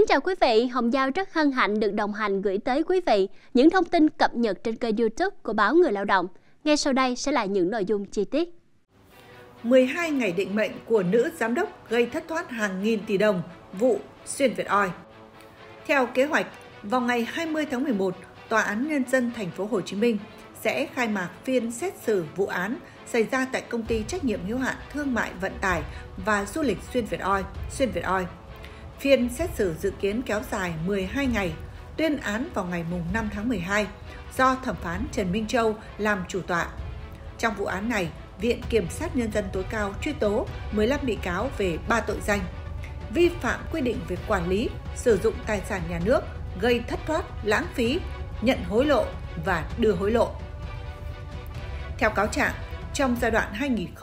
chào quý vị, Hồng Giao rất hân hạnh được đồng hành gửi tới quý vị những thông tin cập nhật trên kênh YouTube của báo Người Lao động. Ngay sau đây sẽ là những nội dung chi tiết. 12 ngày định mệnh của nữ giám đốc gây thất thoát hàng nghìn tỷ đồng vụ Xuyên Việt Oil. Theo kế hoạch, vào ngày 20 tháng 11, Tòa án Nhân dân Thành phố Hồ Chí Minh sẽ khai mạc phiên xét xử vụ án xảy ra tại công ty trách nhiệm hữu hạn thương mại vận tải và du lịch Xuyên Việt Oil. Phiên xét xử dự kiến kéo dài 12 ngày, tuyên án vào ngày 5 tháng 12 do thẩm phán Trần Minh Châu làm chủ tọa. Trong vụ án này, Viện Kiểm sát Nhân dân tối cao truy tố 15 bị cáo về 3 tội danh: vi phạm quy định về quản lý, sử dụng tài sản nhà nước, gây thất thoát, lãng phí, nhận hối lộ và đưa hối lộ. Theo cáo trạng, trong giai đoạn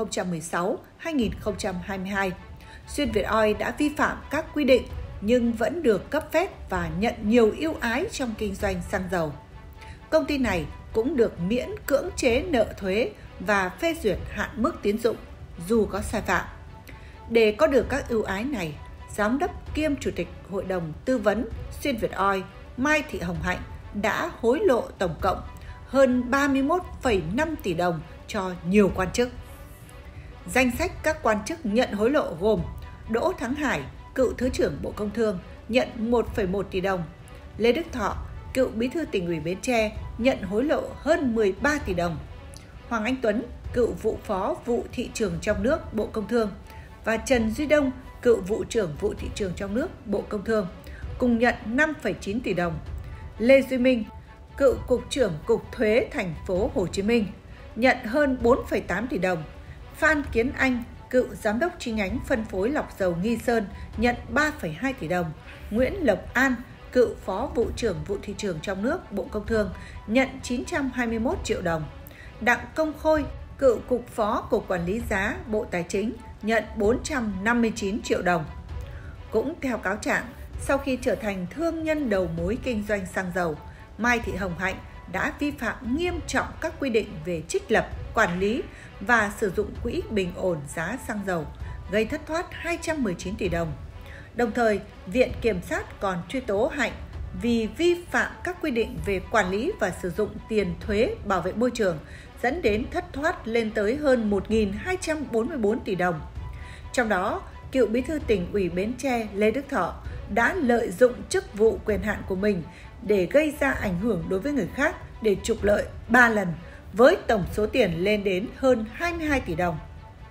2016-2022, Xuyên Việt Oil đã vi phạm các quy định nhưng vẫn được cấp phép và nhận nhiều ưu ái trong kinh doanh xăng dầu. Công ty này cũng được miễn cưỡng chế nợ thuế và phê duyệt hạn mức tín dụng dù có sai phạm. Để có được các ưu ái này, Giám đốc kiêm Chủ tịch Hội đồng Tư vấn Xuyên Việt Oil Mai Thị Hồng Hạnh đã hối lộ tổng cộng hơn 31,5 tỷ đồng cho nhiều quan chức. Danh sách các quan chức nhận hối lộ gồm Đỗ Thắng Hải, cựu Thứ trưởng Bộ Công Thương, nhận 1,1 tỷ đồng. Lê Đức Thọ, cựu Bí thư Tỉnh ủy Bến Tre, nhận hối lộ hơn 13 tỷ đồng. Hoàng Anh Tuấn, cựu vụ phó vụ thị trường trong nước Bộ Công Thương và Trần Duy Đông, cựu vụ trưởng vụ thị trường trong nước Bộ Công Thương, cùng nhận 5,9 tỷ đồng. Lê Duy Minh, cựu cục trưởng Cục Thuế Thành phố Hồ Chí Minh, nhận hơn 4,8 tỷ đồng. Phan Kiến Anh, cựu giám đốc chi nhánh phân phối lọc dầu Nghi Sơn, nhận 3,2 tỷ đồng. Nguyễn Lộc An, cựu phó vụ trưởng vụ thị trường trong nước Bộ Công Thương, nhận 921 triệu đồng. Đặng Công Khôi, cựu cục phó Cục Quản lý giá Bộ Tài chính, nhận 459 triệu đồng. Cũng theo cáo trạng, sau khi trở thành thương nhân đầu mối kinh doanh xăng dầu, Mai Thị Hồng Hạnh đã vi phạm nghiêm trọng các quy định về trích lập, quản lý và sử dụng quỹ bình ổn giá xăng dầu, gây thất thoát 219 tỷ đồng. Đồng thời, Viện Kiểm sát còn truy tố Hạnh vì vi phạm các quy định về quản lý và sử dụng tiền thuế bảo vệ môi trường, dẫn đến thất thoát lên tới hơn 1.244 tỷ đồng. Trong đó, cựu Bí thư Tỉnh ủy Bến Tre Lê Đức Thọ đã lợi dụng chức vụ quyền hạn của mình để gây ra ảnh hưởng đối với người khác để trục lợi 3 lần, với tổng số tiền lên đến hơn 22 tỷ đồng.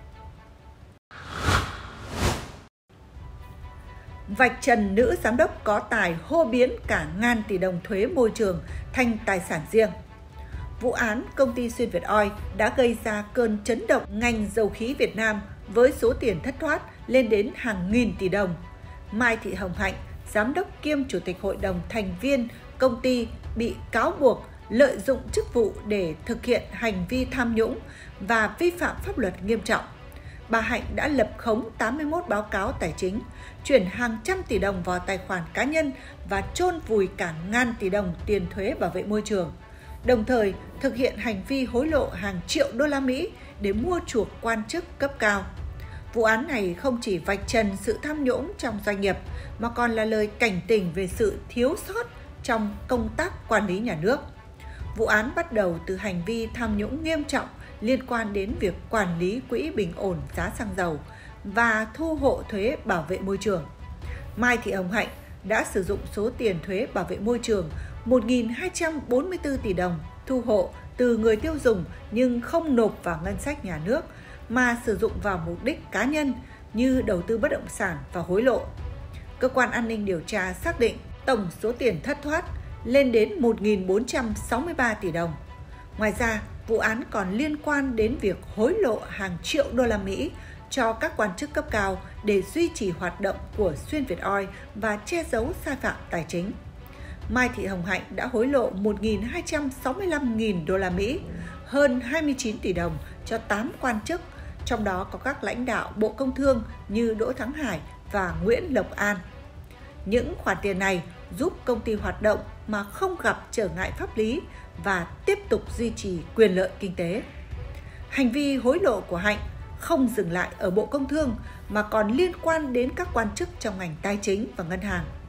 Vạch trần nữ giám đốc có tài hô biến cả ngàn tỷ đồng thuế môi trường thành tài sản riêng. Vụ án công ty Xuyên Việt Oil đã gây ra cơn chấn động ngành dầu khí Việt Nam với số tiền thất thoát lên đến hàng nghìn tỷ đồng. Mai Thị Hồng Hạnh, giám đốc kiêm Chủ tịch Hội đồng thành viên công ty, bị cáo buộc lợi dụng chức vụ để thực hiện hành vi tham nhũng và vi phạm pháp luật nghiêm trọng. Bà Hạnh đã lập khống 81 báo cáo tài chính, chuyển hàng trăm tỷ đồng vào tài khoản cá nhân và chôn vùi cả ngàn tỷ đồng tiền thuế bảo vệ môi trường, đồng thời thực hiện hành vi hối lộ hàng triệu đô la Mỹ để mua chuộc quan chức cấp cao. Vụ án này không chỉ vạch trần sự tham nhũng trong doanh nghiệp mà còn là lời cảnh tỉnh về sự thiếu sót trong công tác quản lý nhà nước. Vụ án bắt đầu từ hành vi tham nhũng nghiêm trọng liên quan đến việc quản lý quỹ bình ổn giá xăng dầu và thu hộ thuế bảo vệ môi trường. Mai Thị Hồng Hạnh đã sử dụng số tiền thuế bảo vệ môi trường 1.244 tỷ đồng thu hộ từ người tiêu dùng nhưng không nộp vào ngân sách nhà nước mà sử dụng vào mục đích cá nhân như đầu tư bất động sản và hối lộ. Cơ quan an ninh điều tra xác định tổng số tiền thất thoát lên đến 1.463 tỷ đồng. Ngoài ra, vụ án còn liên quan đến việc hối lộ hàng triệu đô la Mỹ cho các quan chức cấp cao để duy trì hoạt động của Xuyên Việt Oil và che giấu sai phạm tài chính. Mai Thị Hồng Hạnh đã hối lộ 1.265.000 đô la Mỹ, hơn 29 tỷ đồng cho 8 quan chức, trong đó có các lãnh đạo Bộ Công Thương như Đỗ Thắng Hải và Nguyễn Lộc An. Những khoản tiền này giúp công ty hoạt động mà không gặp trở ngại pháp lý và tiếp tục duy trì quyền lợi kinh tế. Hành vi hối lộ của Hạnh không dừng lại ở Bộ Công Thương mà còn liên quan đến các quan chức trong ngành tài chính và ngân hàng.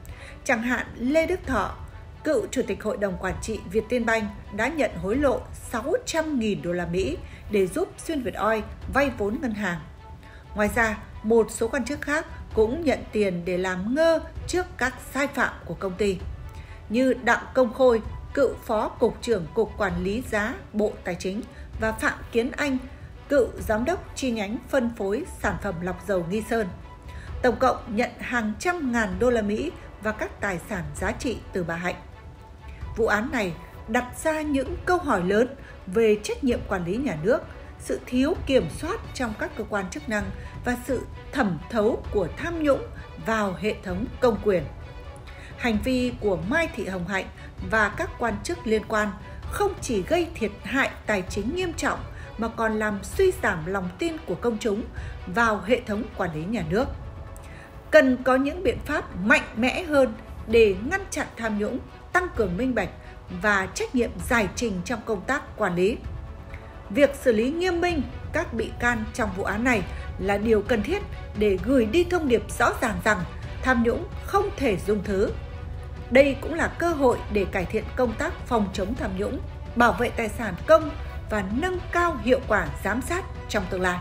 Chẳng hạn Lê Đức Thọ, cựu Chủ tịch Hội đồng Quản trị Vietinbank đã nhận hối lộ 600.000 đô la Mỹ để giúp Xuyên Việt Oil vay vốn ngân hàng. Ngoài ra, một số quan chức khác cũng nhận tiền để làm ngơ trước các sai phạm của công ty, như Đặng Công Khôi, cựu Phó Cục trưởng Cục Quản lý giá Bộ Tài chính, và Phạm Kiến Anh, cựu Giám đốc chi nhánh phân phối sản phẩm lọc dầu Nghi Sơn. Tổng cộng nhận hàng trăm ngàn đô la Mỹ và các tài sản giá trị từ bà Hạnh. Vụ án này đặt ra những câu hỏi lớn về trách nhiệm quản lý nhà nước, sự thiếu kiểm soát trong các cơ quan chức năng và sự thẩm thấu của tham nhũng vào hệ thống công quyền. Hành vi của Mai Thị Hồng Hạnh và các quan chức liên quan không chỉ gây thiệt hại tài chính nghiêm trọng mà còn làm suy giảm lòng tin của công chúng vào hệ thống quản lý nhà nước. Cần có những biện pháp mạnh mẽ hơn để ngăn chặn tham nhũng, tăng cường minh bạch và trách nhiệm giải trình trong công tác quản lý. Việc xử lý nghiêm minh các bị can trong vụ án này là điều cần thiết để gửi đi thông điệp rõ ràng rằng tham nhũng không thể dung thứ. Đây cũng là cơ hội để cải thiện công tác phòng chống tham nhũng, bảo vệ tài sản công và nâng cao hiệu quả giám sát trong tương lai.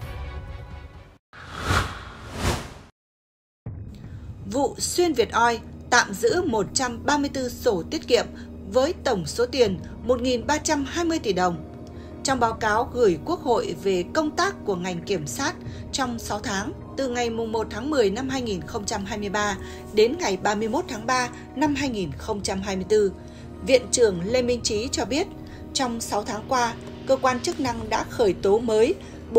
Vụ Xuyên Việt Oil tạm giữ 134 sổ tiết kiệm với tổng số tiền 1.320 tỷ đồng. Trong báo cáo gửi Quốc hội về công tác của ngành kiểm sát trong 6 tháng, từ ngày 1 tháng 10 năm 2023 đến ngày 31 tháng 3 năm 2024, Viện trưởng Lê Minh Trí cho biết, trong 6 tháng qua, cơ quan chức năng đã khởi tố mới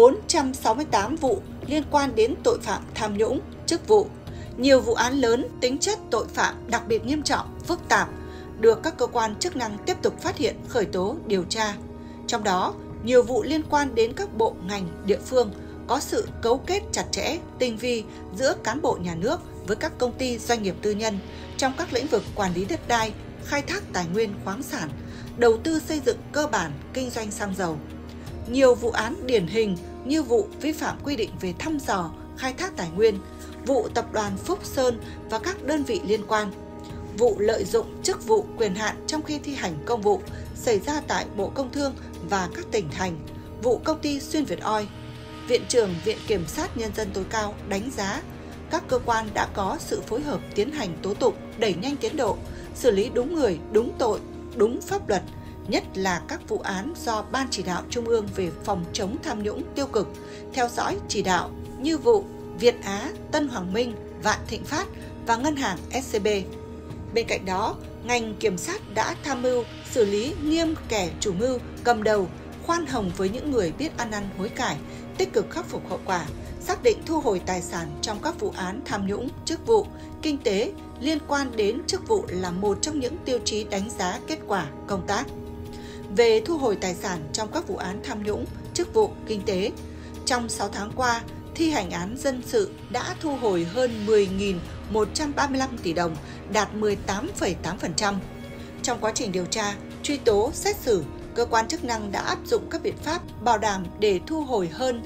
468 vụ liên quan đến tội phạm tham nhũng, chức vụ. Nhiều vụ án lớn tính chất tội phạm đặc biệt nghiêm trọng, phức tạp, được các cơ quan chức năng tiếp tục phát hiện, khởi tố, điều tra. Trong đó, nhiều vụ liên quan đến các bộ ngành, địa phương có sự cấu kết chặt chẽ, tinh vi giữa cán bộ nhà nước với các công ty doanh nghiệp tư nhân trong các lĩnh vực quản lý đất đai, khai thác tài nguyên khoáng sản, đầu tư xây dựng cơ bản, kinh doanh xăng dầu. Nhiều vụ án điển hình như vụ vi phạm quy định về thăm dò, khai thác tài nguyên, vụ tập đoàn Phúc Sơn và các đơn vị liên quan, vụ lợi dụng chức vụ quyền hạn trong khi thi hành công vụ xảy ra tại Bộ Công Thương và các tỉnh thành, vụ công ty Xuyên Việt Oil. Viện trưởng Viện Kiểm sát Nhân dân tối cao đánh giá các cơ quan đã có sự phối hợp tiến hành tố tụng, đẩy nhanh tiến độ, xử lý đúng người, đúng tội, đúng pháp luật, nhất là các vụ án do Ban Chỉ đạo Trung ương về phòng chống tham nhũng tiêu cực theo dõi chỉ đạo như vụ Việt Á, Tân Hoàng Minh, Vạn Thịnh Phát và Ngân hàng SCB. Bên cạnh đó, ngành kiểm sát đã tham mưu xử lý nghiêm kẻ chủ mưu, cầm đầu, khoan hồng với những người biết ăn năn hối cải, tích cực khắc phục hậu quả, xác định thu hồi tài sản trong các vụ án tham nhũng, chức vụ, kinh tế liên quan đến chức vụ là một trong những tiêu chí đánh giá kết quả công tác. Về thu hồi tài sản trong các vụ án tham nhũng, chức vụ, kinh tế, trong 6 tháng qua, thi hành án dân sự đã thu hồi hơn 10.135 tỷ đồng, đạt 18,8%. Trong quá trình điều tra, truy tố, xét xử, cơ quan chức năng đã áp dụng các biện pháp bảo đảm để thu hồi hơn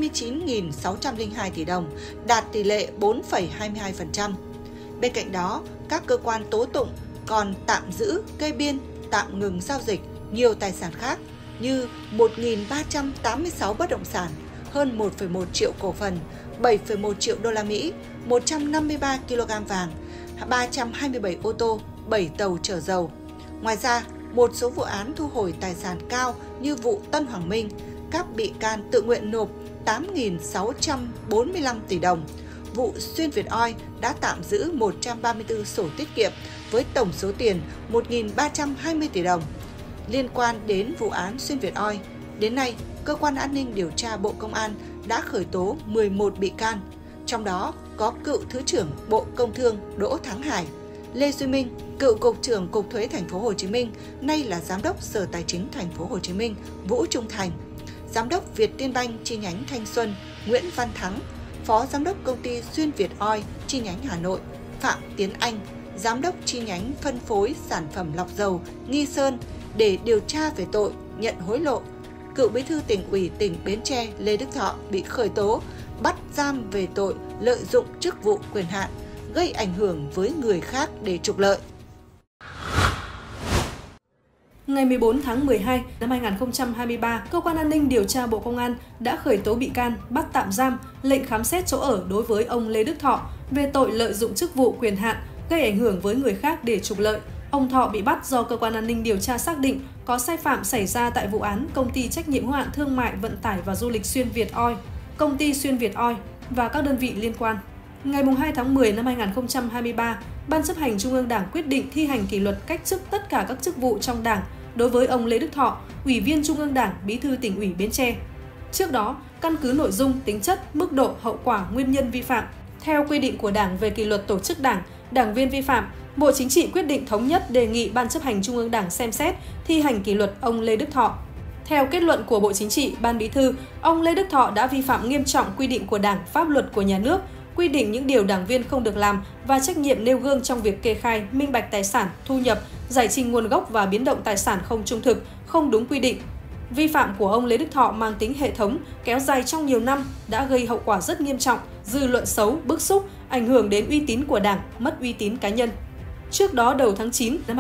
29.602 tỷ đồng, đạt tỷ lệ 4,22%. Bên cạnh đó, các cơ quan tố tụng còn tạm giữ, kê biên, tạm ngừng giao dịch nhiều tài sản khác như 1.386 bất động sản, hơn 1,1 triệu cổ phần, 7,1 triệu đô la Mỹ, 153 kg vàng, 327 ô tô, 7 tàu chở dầu. Ngoài ra, một số vụ án thu hồi tài sản cao như vụ Tân Hoàng Minh, các bị can tự nguyện nộp 8.645 tỷ đồng. Vụ Xuyên Việt Oil đã tạm giữ 134 sổ tiết kiệm với tổng số tiền 1.320 tỷ đồng. Liên quan đến vụ án Xuyên Việt Oil, đến nay, Cơ quan An ninh Điều tra Bộ Công an đã khởi tố 11 bị can, trong đó có cựu Thứ trưởng Bộ Công Thương Đỗ Thắng Hải, Lê Duy Minh, cựu Cục trưởng Cục Thuế Thành phố Hồ Chí Minh, nay là Giám đốc Sở Tài chính Thành phố Hồ Chí Minh Vũ Trung Thành, Giám đốc Vietinbank chi nhánh Thanh Xuân Nguyễn Văn Thắng, Phó Giám đốc Công ty Xuyên Việt Oil chi nhánh Hà Nội Phạm Tiến Anh, Giám đốc chi nhánh phân phối sản phẩm lọc dầu Nghi Sơn để điều tra về tội nhận hối lộ. Cựu Bí thư Tỉnh ủy tỉnh Bến Tre Lê Đức Thọ bị khởi tố, bắt giam về tội lợi dụng chức vụ quyền hạn, gây ảnh hưởng với người khác để trục lợi. Ngày 14 tháng 12 năm 2023, Cơ quan An ninh Điều tra Bộ Công an đã khởi tố bị can, bắt tạm giam, lệnh khám xét chỗ ở đối với ông Lê Đức Thọ về tội lợi dụng chức vụ quyền hạn, gây ảnh hưởng với người khác để trục lợi. Ông Thọ bị bắt do Cơ quan An ninh Điều tra xác định có sai phạm xảy ra tại vụ án Công ty trách nhiệm hữu hạn thương mại vận tải và du lịch Xuyên Việt Oil, Công ty Xuyên Việt Oil và các đơn vị liên quan. Ngày 2 tháng 10 năm 2023, Ban chấp hành Trung ương Đảng quyết định thi hành kỷ luật cách chức tất cả các chức vụ trong Đảng đối với ông Lê Đức Thọ, Ủy viên Trung ương Đảng, Bí thư Tỉnh ủy Bến Tre. Trước đó, căn cứ nội dung, tính chất, mức độ, hậu quả, nguyên nhân vi phạm, theo quy định của Đảng về kỷ luật tổ chức Đảng, đảng viên vi phạm, Bộ Chính trị quyết định thống nhất đề nghị Ban chấp hành Trung ương Đảng xem xét thi hành kỷ luật ông Lê Đức Thọ. Theo kết luận của Bộ Chính trị, Ban Bí thư, ông Lê Đức Thọ đã vi phạm nghiêm trọng quy định của Đảng, pháp luật của nhà nước, quy định những điều đảng viên không được làm và trách nhiệm nêu gương trong việc kê khai, minh bạch tài sản, thu nhập, giải trình nguồn gốc và biến động tài sản không trung thực, không đúng quy định. Vi phạm của ông Lê Đức Thọ mang tính hệ thống, kéo dài trong nhiều năm, đã gây hậu quả rất nghiêm trọng, dư luận xấu, bức xúc, ảnh hưởng đến uy tín của Đảng, mất uy tín cá nhân. Trước đó, đầu tháng 9 năm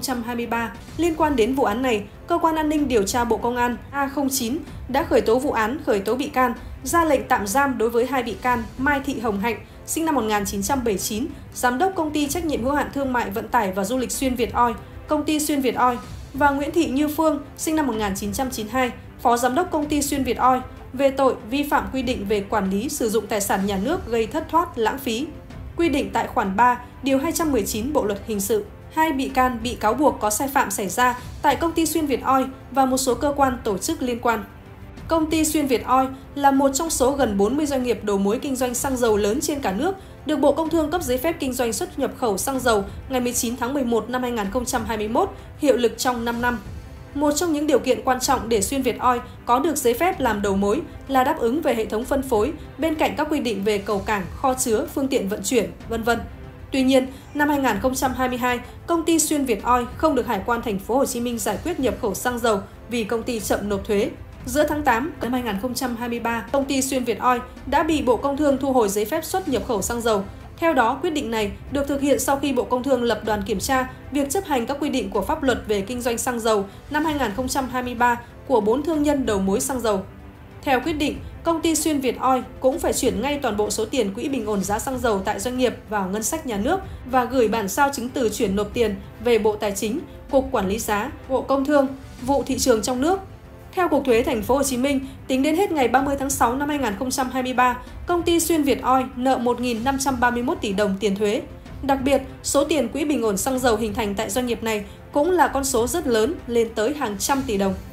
2023, liên quan đến vụ án này, Cơ quan An ninh Điều tra Bộ Công an A09 đã khởi tố vụ án, khởi tố bị can, ra lệnh tạm giam đối với 2 bị can Mai Thị Hồng Hạnh, sinh năm 1979, Giám đốc Công ty trách nhiệm hữu hạn thương mại vận tải và du lịch Xuyên Việt Oil, Công ty Xuyên Việt Oil, và Nguyễn Thị Như Phương, sinh năm 1992, Phó Giám đốc Công ty Xuyên Việt Oil, về tội vi phạm quy định về quản lý sử dụng tài sản nhà nước gây thất thoát, lãng phí, quy định tại khoản 3, điều 219 Bộ luật hình sự. 2 bị can bị cáo buộc có sai phạm xảy ra tại Công ty Xuyên Việt Oil và một số cơ quan tổ chức liên quan. Công ty Xuyên Việt Oil là một trong số gần 40 doanh nghiệp đầu mối kinh doanh xăng dầu lớn trên cả nước, được Bộ Công Thương cấp giấy phép kinh doanh xuất nhập khẩu xăng dầu ngày 19 tháng 11 năm 2021, hiệu lực trong 5 năm. Một trong những điều kiện quan trọng để Xuyên Việt Oil có được giấy phép làm đầu mối là đáp ứng về hệ thống phân phối, bên cạnh các quy định về cầu cảng, kho chứa, phương tiện vận chuyển, v.v. Tuy nhiên, năm 2022, công ty Xuyên Việt Oil không được Hải quan Thành phố Hồ Chí Minh giải quyết nhập khẩu xăng dầu vì công ty chậm nộp thuế. Giữa tháng 8 năm 2023, công ty Xuyên Việt Oil đã bị Bộ Công Thương thu hồi giấy phép xuất nhập khẩu xăng dầu. Theo đó, quyết định này được thực hiện sau khi Bộ Công Thương lập đoàn kiểm tra việc chấp hành các quy định của pháp luật về kinh doanh xăng dầu năm 2023 của 4 thương nhân đầu mối xăng dầu. Theo quyết định, công ty Xuyên Việt Oil cũng phải chuyển ngay toàn bộ số tiền quỹ bình ổn giá xăng dầu tại doanh nghiệp vào ngân sách nhà nước và gửi bản sao chứng từ chuyển nộp tiền về Bộ Tài chính, Cục Quản lý giá, Bộ Công Thương, vụ thị trường trong nước. Theo Cục Thuế Thành phố Hồ Chí Minh, tính đến hết ngày 30 tháng 6 năm 2023, công ty Xuyên Việt Oil nợ 1.531 tỷ đồng tiền thuế. Đặc biệt, số tiền quỹ bình ổn xăng dầu hình thành tại doanh nghiệp này cũng là con số rất lớn, lên tới hàng trăm tỷ đồng.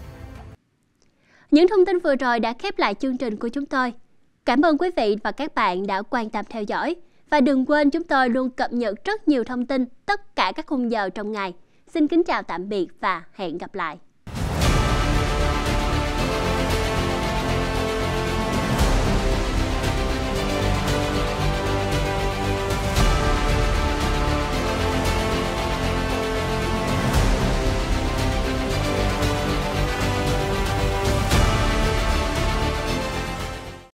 Những thông tin vừa rồi đã khép lại chương trình của chúng tôi. Cảm ơn quý vị và các bạn đã quan tâm theo dõi. Và đừng quên chúng tôi luôn cập nhật rất nhiều thông tin tất cả các khung giờ trong ngày. Xin kính chào tạm biệt và hẹn gặp lại.